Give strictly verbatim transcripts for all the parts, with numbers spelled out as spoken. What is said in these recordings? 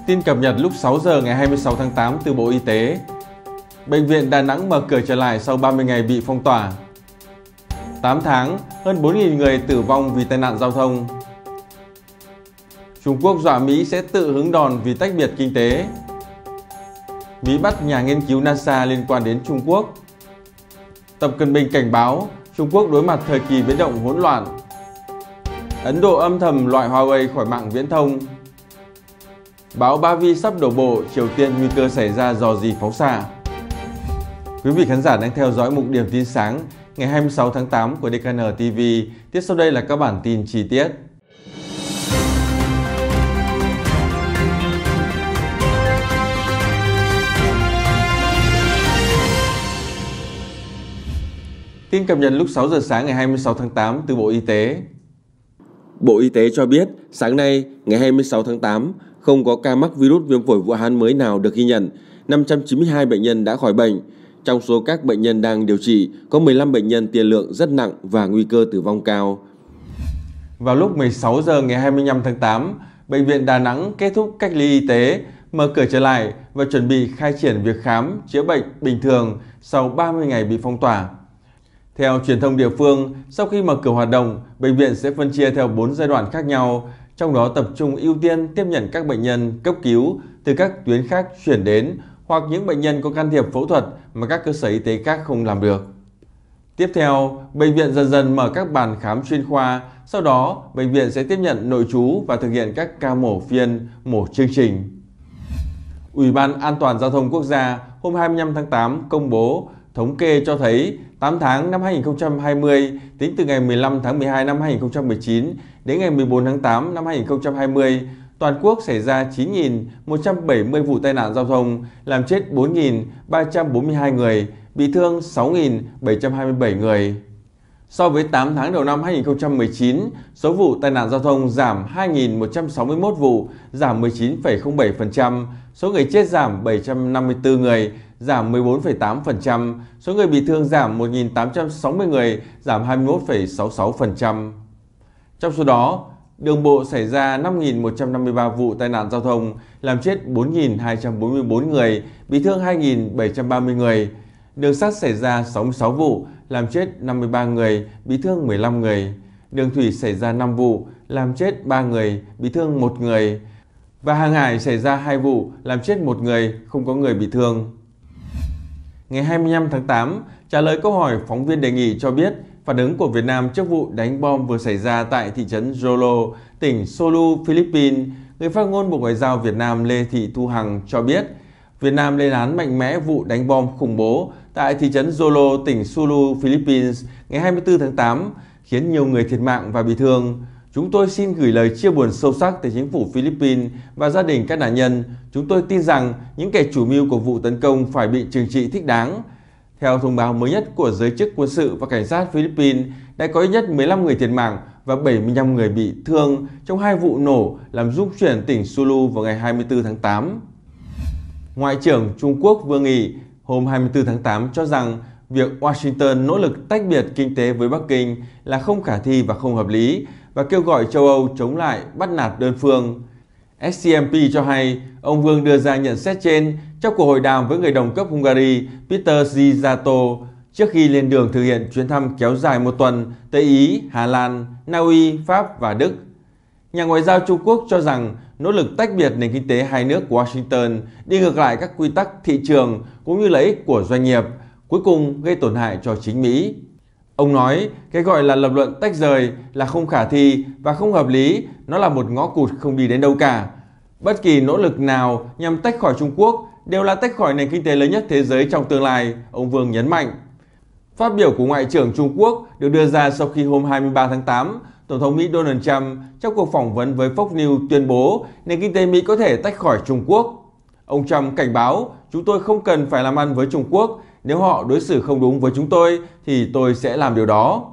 Tin cập nhật lúc sáu giờ ngày hai mươi sáu tháng tám từ Bộ Y tế. Bệnh viện Đà Nẵng mở cửa trở lại sau ba mươi ngày bị phong tỏa. tám tháng, hơn bốn nghìn người tử vong vì tai nạn giao thông. Trung Quốc dọa Mỹ sẽ tự hứng đòn vì tách biệt kinh tế. Mỹ bắt nhà nghiên cứu NASA liên quan đến Trung Quốc. Tập Cận Bình cảnh báo Trung Quốc đối mặt thời kỳ biến động hỗn loạn. Ấn Độ âm thầm loại Huawei khỏi mạng viễn thông. Bão Ba Vi sắp đổ bộ, Triều Tiên nguy cơ xảy ra rò rỉ phóng xạ. Quý vị khán giả đang theo dõi mục điểm tin sáng ngày hai mươi sáu tháng tám của đê ca en ti vi. Tiếp sau đây là các bản tin chi tiết. Tin cập nhật lúc sáu giờ sáng ngày hai mươi sáu tháng tám từ Bộ Y tế. Bộ Y tế cho biết, sáng nay, ngày hai mươi sáu tháng tám, không có ca mắc virus viêm phổi Vũ Hán mới nào được ghi nhận. năm trăm chín mươi hai bệnh nhân đã khỏi bệnh. Trong số các bệnh nhân đang điều trị, có mười lăm bệnh nhân tiền lượng rất nặng và nguy cơ tử vong cao. Vào lúc mười sáu giờ ngày hai mươi lăm tháng tám, Bệnh viện Đà Nẵng kết thúc cách ly y tế, mở cửa trở lại và chuẩn bị khai triển việc khám, chữa bệnh bình thường sau ba mươi ngày bị phong tỏa. Theo truyền thông địa phương, sau khi mở cửa hoạt động, bệnh viện sẽ phân chia theo bốn giai đoạn khác nhau, trong đó tập trung ưu tiên tiếp nhận các bệnh nhân cấp cứu từ các tuyến khác chuyển đến hoặc những bệnh nhân có can thiệp phẫu thuật mà các cơ sở y tế khác không làm được. Tiếp theo, bệnh viện dần dần mở các bàn khám chuyên khoa, sau đó bệnh viện sẽ tiếp nhận nội trú và thực hiện các ca mổ phiên, mổ chương trình. Ủy ban An toàn Giao thông Quốc gia hôm hai mươi lăm tháng tám công bố thống kê cho thấy tám tháng năm hai nghìn không trăm hai mươi, tính từ ngày mười lăm tháng mười hai năm hai nghìn không trăm mười chín đến ngày mười bốn tháng tám năm hai nghìn không trăm hai mươi, toàn quốc xảy ra chín nghìn một trăm bảy mươi vụ tai nạn giao thông, làm chết bốn nghìn ba trăm bốn mươi hai người, bị thương sáu nghìn bảy trăm hai mươi bảy người. So với tám tháng đầu năm hai nghìn không trăm mười chín, số vụ tai nạn giao thông giảm hai nghìn một trăm sáu mươi mốt vụ, giảm mười chín phẩy không bảy phần trăm, số người chết giảm bảy trăm năm mươi tư người, giảm mười bốn phẩy tám phần trăm, số người bị thương giảm một nghìn tám trăm sáu mươi người, giảm hai mươi mốt phẩy sáu mươi sáu phần trăm. Trong số đó, đường bộ xảy ra năm nghìn một trăm năm mươi ba vụ tai nạn giao thông, làm chết bốn nghìn hai trăm bốn mươi tư người, bị thương hai nghìn bảy trăm ba mươi người. Đường sắt xảy ra sáu mươi sáu vụ, làm chết năm mươi ba người, bị thương mười lăm người. Đường thủy xảy ra năm vụ, làm chết ba người, bị thương một người. Và hàng hải xảy ra hai vụ, làm chết một người, không có người bị thương. Ngày hai mươi lăm tháng tám, trả lời câu hỏi phóng viên đề nghị cho biết phản ứng của Việt Nam trước vụ đánh bom vừa xảy ra tại thị trấn Jolo, tỉnh Sulu, Philippines, người phát ngôn Bộ Ngoại giao Việt Nam Lê Thị Thu Hằng cho biết Việt Nam lên án mạnh mẽ vụ đánh bom khủng bố tại thị trấn Jolo, tỉnh Sulu, Philippines ngày hai mươi tư tháng tám, khiến nhiều người thiệt mạng và bị thương. Chúng tôi xin gửi lời chia buồn sâu sắc tới chính phủ Philippines và gia đình các nạn nhân. Chúng tôi tin rằng những kẻ chủ mưu của vụ tấn công phải bị trừng trị thích đáng. Theo thông báo mới nhất của giới chức quân sự và cảnh sát Philippines, đã có ít nhất mười lăm người thiệt mạng và bảy mươi lăm người bị thương trong hai vụ nổ làm rung chuyển tỉnh Sulu vào ngày hai mươi tư tháng tám. Ngoại trưởng Trung Quốc Vương Nghị hôm hai mươi tư tháng tám cho rằng việc Washington nỗ lực tách biệt kinh tế với Bắc Kinh là không khả thi và không hợp lý và kêu gọi châu Âu chống lại bắt nạt đơn phương. ét xê em pê cho hay ông Vương đưa ra nhận xét trên trong cuộc hội đàm với người đồng cấp Hungary Péter Szijjártó trước khi lên đường thực hiện chuyến thăm kéo dài một tuần tới Ý, Hà Lan, Na Uy, Pháp và Đức. Nhà ngoại giao Trung Quốc cho rằng nỗ lực tách biệt nền kinh tế hai nước của Washington đi ngược lại các quy tắc thị trường cũng như lợi ích của doanh nghiệp, cuối cùng gây tổn hại cho chính Mỹ. Ông nói cái gọi là lập luận tách rời là không khả thi và không hợp lý, nó là một ngõ cụt không đi đến đâu cả. Bất kỳ nỗ lực nào nhằm tách khỏi Trung Quốc đều là tách khỏi nền kinh tế lớn nhất thế giới trong tương lai, ông Vương nhấn mạnh. Phát biểu của Ngoại trưởng Trung Quốc được đưa ra sau khi hôm hai mươi ba tháng tám, Tổng thống Mỹ Donald Trump trong cuộc phỏng vấn với Fox News tuyên bố nền kinh tế Mỹ có thể tách khỏi Trung Quốc. Ông Trump cảnh báo chúng tôi không cần phải làm ăn với Trung Quốc, nếu họ đối xử không đúng với chúng tôi thì tôi sẽ làm điều đó.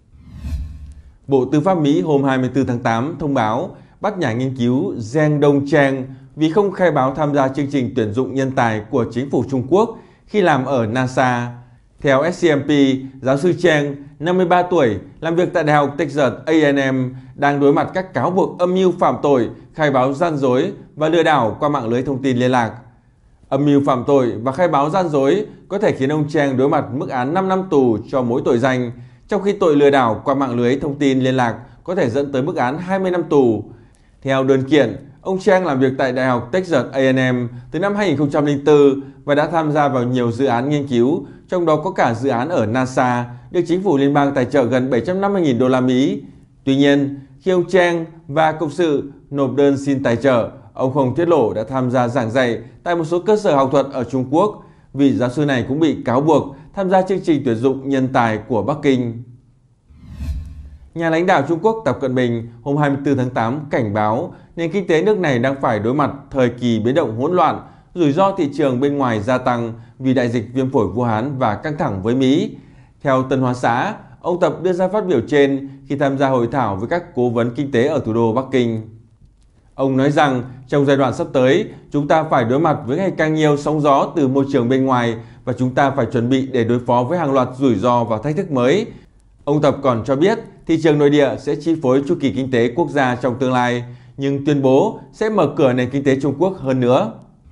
Bộ Tư pháp Mỹ hôm hai mươi tư tháng tám thông báo bắt nhà nghiên cứu Zheng Dongcheng vì không khai báo tham gia chương trình tuyển dụng nhân tài của chính phủ Trung Quốc khi làm ở NASA. Theo ét xê em pê, giáo sư Cheng, năm mươi ba tuổi, làm việc tại Đại học Texas A and M, đang đối mặt các cáo buộc âm mưu phạm tội, khai báo gian dối và lừa đảo qua mạng lưới thông tin liên lạc. Âm mưu phạm tội và khai báo gian dối có thể khiến ông Cheng đối mặt mức án năm năm tù cho mỗi tội danh, trong khi tội lừa đảo qua mạng lưới thông tin liên lạc có thể dẫn tới mức án hai mươi năm tù. Theo đơn kiện, ông Cheng làm việc tại Đại học Texas A and M từ năm hai nghìn không trăm lẻ bốn và đã tham gia vào nhiều dự án nghiên cứu, trong đó có cả dự án ở NASA, được chính phủ liên bang tài trợ gần bảy trăm năm mươi nghìn đô la Mỹ. Tuy nhiên, khi ông Cheng và cộng sự nộp đơn xin tài trợ, ông không tiết lộ đã tham gia giảng dạy tại một số cơ sở học thuật ở Trung Quốc. Vị giáo sư này cũng bị cáo buộc tham gia chương trình tuyển dụng nhân tài của Bắc Kinh. Nhà lãnh đạo Trung Quốc Tập Cận Bình hôm hai mươi tư tháng tám cảnh báo nền kinh tế nước này đang phải đối mặt thời kỳ biến động hỗn loạn, rủi ro thị trường bên ngoài gia tăng vì đại dịch viêm phổi Vũ Hán và căng thẳng với Mỹ. Theo Tân Hoa Xã, ông Tập đưa ra phát biểu trên khi tham gia hội thảo với các cố vấn kinh tế ở thủ đô Bắc Kinh. Ông nói rằng trong giai đoạn sắp tới, chúng ta phải đối mặt với ngày càng nhiều sóng gió từ môi trường bên ngoài và chúng ta phải chuẩn bị để đối phó với hàng loạt rủi ro và thách thức mới. Ông Tập còn cho biết thị trường nội địa sẽ chi phối chu kỳ kinh tế quốc gia trong tương lai, nhưng tuyên bố sẽ mở cửa nền kinh tế Trung Quốc hơn nữa.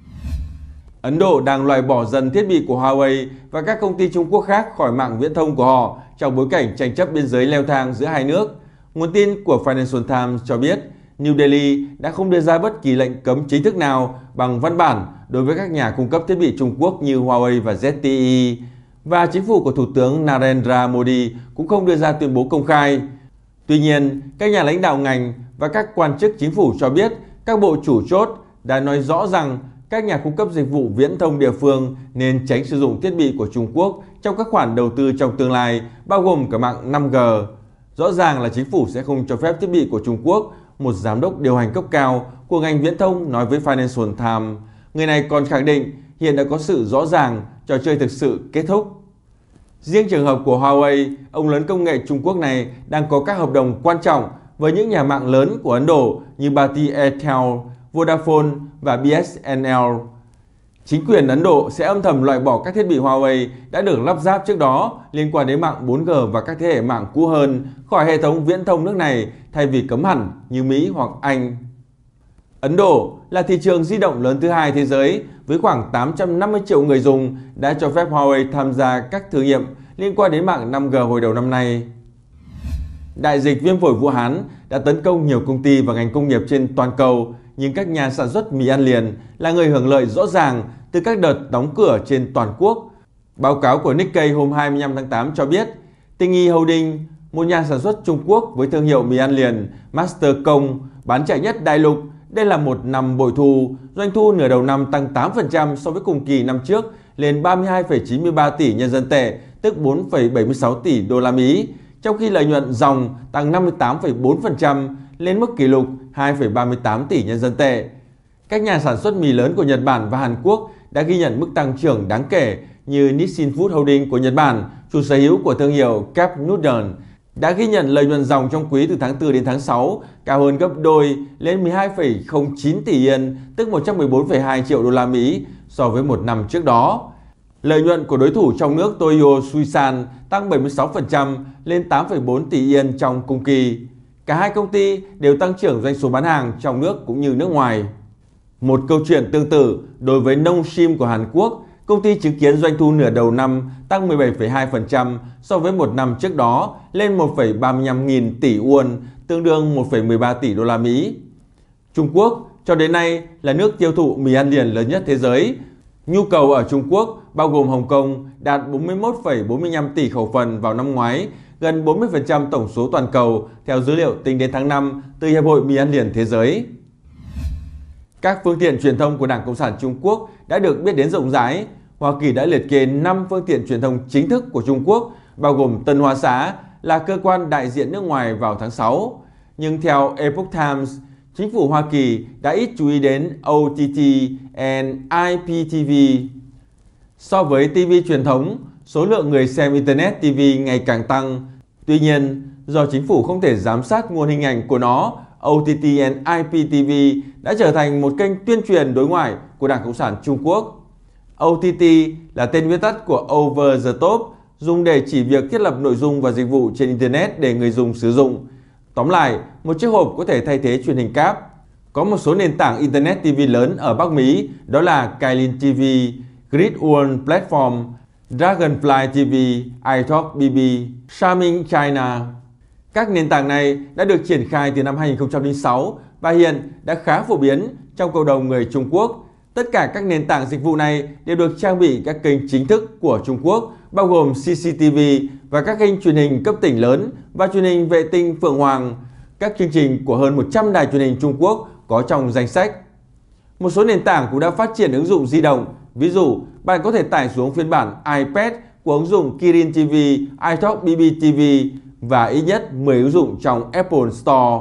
Ấn Độ đang loại bỏ dần thiết bị của Huawei và các công ty Trung Quốc khác khỏi mạng viễn thông của họ trong bối cảnh tranh chấp biên giới leo thang giữa hai nước. Nguồn tin của Financial Times cho biết New Delhi đã không đưa ra bất kỳ lệnh cấm chính thức nào bằng văn bản đối với các nhà cung cấp thiết bị Trung Quốc như Huawei và Z T E, và chính phủ của Thủ tướng Narendra Modi cũng không đưa ra tuyên bố công khai. Tuy nhiên, các nhà lãnh đạo ngành và các quan chức chính phủ cho biết các bộ chủ chốt đã nói rõ rằng các nhà cung cấp dịch vụ viễn thông địa phương nên tránh sử dụng thiết bị của Trung Quốc trong các khoản đầu tư trong tương lai, bao gồm cả mạng năm G. Rõ ràng là chính phủ sẽ không cho phép thiết bị của Trung Quốc, một giám đốc điều hành cấp cao của ngành viễn thông nói với Financial Times. Người này còn khẳng định hiện đã có sự rõ ràng, trò chơi thực sự kết thúc. Riêng trường hợp của Huawei, ông lớn công nghệ Trung Quốc này đang có các hợp đồng quan trọng với những nhà mạng lớn của Ấn Độ như Bharti Airtel, Vodafone và B S N L. Chính quyền Ấn Độ sẽ âm thầm loại bỏ các thiết bị Huawei đã được lắp ráp trước đó liên quan đến mạng bốn G và các thế hệ mạng cũ hơn khỏi hệ thống viễn thông nước này thay vì cấm hẳn như Mỹ hoặc Anh. Ấn Độ là thị trường di động lớn thứ hai thế giới với khoảng tám trăm năm mươi triệu người dùng đã cho phép Huawei tham gia các thử nghiệm liên quan đến mạng năm G hồi đầu năm nay. Đại dịch viêm phổi Vũ Hán đã tấn công nhiều công ty và ngành công nghiệp trên toàn cầu, nhưng các nhà sản xuất mì ăn liền là người hưởng lợi rõ ràng từ các đợt đóng cửa trên toàn quốc. Báo cáo của Nikkei hôm hai mươi lăm tháng tám cho biết, Tinh Y Holding, một nhà sản xuất Trung Quốc với thương hiệu mì ăn liền Master Công bán chạy nhất đại lục, đây là một năm bội thu, doanh thu nửa đầu năm tăng tám phần trăm so với cùng kỳ năm trước lên ba mươi hai phẩy chín mươi ba tỷ nhân dân tệ, tức bốn phẩy bảy mươi sáu tỷ đô la Mỹ, trong khi lợi nhuận ròng tăng năm mươi tám phẩy bốn phần trăm lên mức kỷ lục hai phẩy ba mươi tám tỷ nhân dân tệ. Các nhà sản xuất mì lớn của Nhật Bản và Hàn Quốc đã ghi nhận mức tăng trưởng đáng kể như Nissin Food Holding của Nhật Bản, chủ sở hữu của thương hiệu Cup Noodle, đã ghi nhận lợi nhuận ròng trong quý từ tháng tư đến tháng sáu cao hơn gấp đôi lên mười hai phẩy không chín tỷ yên, tức một trăm mười bốn phẩy hai triệu đô la Mỹ so với một năm trước đó. Lợi nhuận của đối thủ trong nước Toyo Suisan tăng bảy mươi sáu phần trăm lên tám phẩy bốn tỷ yên trong cùng kỳ. Cả hai công ty đều tăng trưởng doanh số bán hàng trong nước cũng như nước ngoài. Một câu chuyện tương tự đối với Nongshim của Hàn Quốc, công ty chứng kiến doanh thu nửa đầu năm tăng mười bảy phẩy hai phần trăm so với một năm trước đó lên một phẩy ba mươi lăm nghìn tỷ won, tương đương một phẩy mười ba tỷ đô la Mỹ. Trung Quốc cho đến nay là nước tiêu thụ mì ăn liền lớn nhất thế giới. Nhu cầu ở Trung Quốc, bao gồm Hồng Kông, đạt bốn mươi mốt phẩy bốn mươi lăm tỷ khẩu phần vào năm ngoái, gần bốn mươi phần trăm tổng số toàn cầu, theo dữ liệu tính đến tháng năm từ Hiệp hội Mì ăn liền Thế giới. Các phương tiện truyền thông của Đảng Cộng sản Trung Quốc đã được biết đến rộng rãi. Hoa Kỳ đã liệt kê năm phương tiện truyền thông chính thức của Trung Quốc, bao gồm Tân Hoa Xã là cơ quan đại diện nước ngoài vào tháng sáu. Nhưng theo Epoch Times, chính phủ Hoa Kỳ đã ít chú ý đến O T T and I P T V. So với ti vi truyền thống, số lượng người xem Internet ti vi ngày càng tăng. Tuy nhiên, do chính phủ không thể giám sát nguồn hình ảnh của nó, O T T and I P T V đã trở thành một kênh tuyên truyền đối ngoại của Đảng Cộng sản Trung Quốc. O T T là tên viết tắt của Over the Top, dùng để chỉ việc thiết lập nội dung và dịch vụ trên Internet để người dùng sử dụng. Tóm lại, một chiếc hộp có thể thay thế truyền hình cáp. Có một số nền tảng Internet ti vi lớn ở Bắc Mỹ, đó là Kylin ti vi, Gridiron Platform, Dragonfly ti vi, iTalk bê bê, Xiaoming China. Các nền tảng này đã được triển khai từ năm hai nghìn không trăm lẻ sáu và hiện đã khá phổ biến trong cộng đồng người Trung Quốc. Tất cả các nền tảng dịch vụ này đều được trang bị các kênh chính thức của Trung Quốc, bao gồm xê xê tê vê và các kênh truyền hình cấp tỉnh lớn và truyền hình vệ tinh Phượng Hoàng. Các chương trình của hơn một trăm đài truyền hình Trung Quốc có trong danh sách. Một số nền tảng cũng đã phát triển ứng dụng di động. Ví dụ, bạn có thể tải xuống phiên bản iPad của ứng dụng Kirin ti vi, iTalk bê bê ti vi và ít nhất mười ứng dụng trong Apple Store.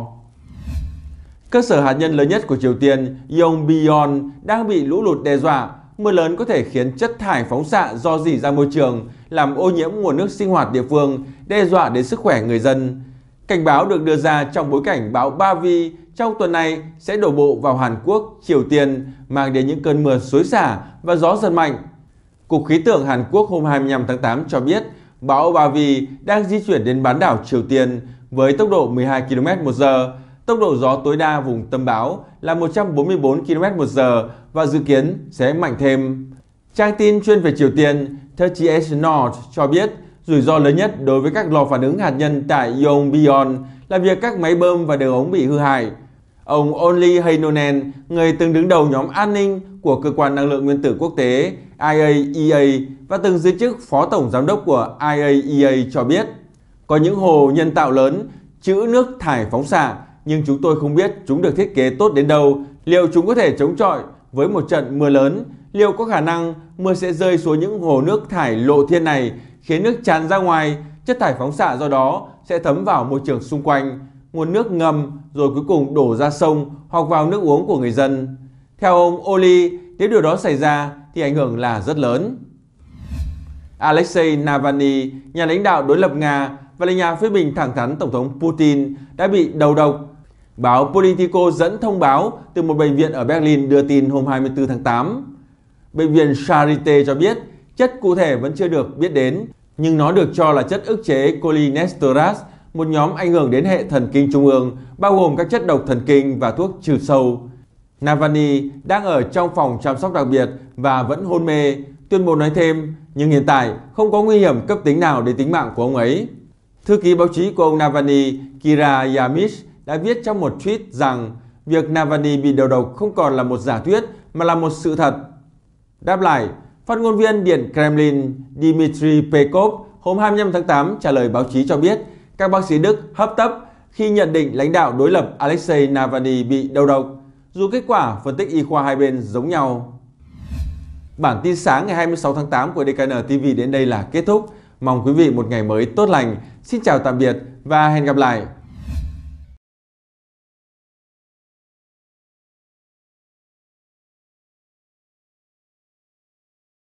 Cơ sở hạt nhân lớn nhất của Triều Tiên, Yongbyon, đang bị lũ lụt đe dọa. Mưa lớn có thể khiến chất thải phóng xạ rò rỉ ra môi trường, làm ô nhiễm nguồn nước sinh hoạt địa phương, đe dọa đến sức khỏe người dân. Cảnh báo được đưa ra trong bối cảnh bão Ba Vi trong tuần này sẽ đổ bộ vào Hàn Quốc, Triều Tiên, mang đến những cơn mưa xối xả và gió giật mạnh. Cục Khí tượng Hàn Quốc hôm hai mươi lăm tháng tám cho biết bão Ba Vi đang di chuyển đến bán đảo Triều Tiên với tốc độ mười hai ki lô mét một giờ. Tốc độ gió tối đa vùng tâm bão là một trăm bốn mươi tư ki lô mét một giờ và dự kiến sẽ mạnh thêm. Trang tin chuyên về Triều Tiên ba mươi S North cho biết rủi ro lớn nhất đối với các lò phản ứng hạt nhân tại Yongbyon là việc các máy bơm và đường ống bị hư hại. Ông Only Heinonen, người từng đứng đầu nhóm an ninh của Cơ quan Năng lượng Nguyên tử Quốc tế I A E A và từng giữ chức Phó Tổng Giám đốc của I A E A cho biết, có những hồ nhân tạo lớn trữ nước thải phóng xạ, nhưng chúng tôi không biết chúng được thiết kế tốt đến đâu. Liệu chúng có thể chống chọi với một trận mưa lớn? Liệu có khả năng mưa sẽ rơi xuống những hồ nước thải lộ thiên này, khiến nước tràn ra ngoài, chất thải phóng xạ do đó sẽ thấm vào môi trường xung quanh, nguồn nước ngầm rồi cuối cùng đổ ra sông hoặc vào nước uống của người dân? Theo ông Oli, nếu điều đó xảy ra thì ảnh hưởng là rất lớn. Alexei Navalny, nhà lãnh đạo đối lập Nga và là nhà phê bình thẳng thắn Tổng thống Putin, đã bị đầu độc. Báo Politico dẫn thông báo từ một bệnh viện ở Berlin đưa tin hôm hai mươi tư tháng tám. Bệnh viện Charité cho biết chất cụ thể vẫn chưa được biết đến, nhưng nó được cho là chất ức chế cholinesterase, một nhóm ảnh hưởng đến hệ thần kinh trung ương, bao gồm các chất độc thần kinh và thuốc trừ sâu. Navalny đang ở trong phòng chăm sóc đặc biệt và vẫn hôn mê, tuyên bố nói thêm, nhưng hiện tại không có nguy hiểm cấp tính nào đến tính mạng của ông ấy. Thư ký báo chí của ông Navalny, Kira Yarmysh, đã viết trong một tweet rằng việc Navalny bị đầu độc không còn là một giả thuyết mà là một sự thật. Đáp lại, phát ngôn viên Điện Kremlin Dmitry Peskov hôm hai mươi lăm tháng tám trả lời báo chí cho biết các bác sĩ Đức hấp tấp khi nhận định lãnh đạo đối lập Alexei Navalny bị đầu độc, dù kết quả phân tích y khoa hai bên giống nhau. Bản tin sáng ngày hai mươi sáu tháng tám của đê ca en ti vi đến đây là kết thúc. Mong quý vị một ngày mới tốt lành. Xin chào tạm biệt và hẹn gặp lại.